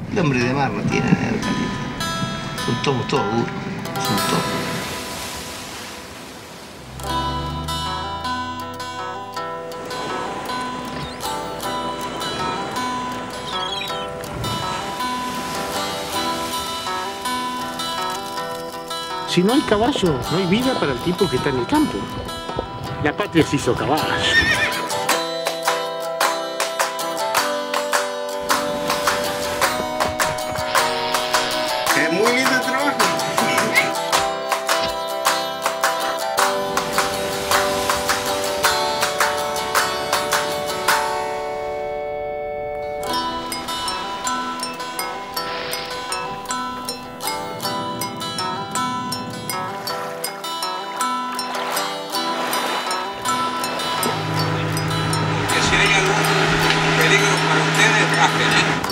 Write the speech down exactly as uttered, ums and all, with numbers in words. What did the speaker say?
El hombre de mar no tiene nervios, son todos, todos duros, son todos. Si no hay caballo, no hay vida para el tipo que está en el campo. La patria se hizo caballo. Es muy lindo el trabajo. Si hay algún peligro para ustedes, bajen.